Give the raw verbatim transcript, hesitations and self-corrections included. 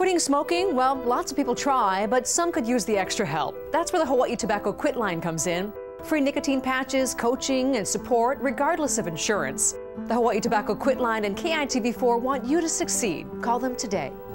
Quitting smoking? Well, lots of people try, but some could use the extra help. That's where the Hawaii Tobacco Quitline comes in. Free nicotine patches, coaching, and support, regardless of insurance. The Hawaii Tobacco Quitline and K I T V four want you to succeed. Call them today.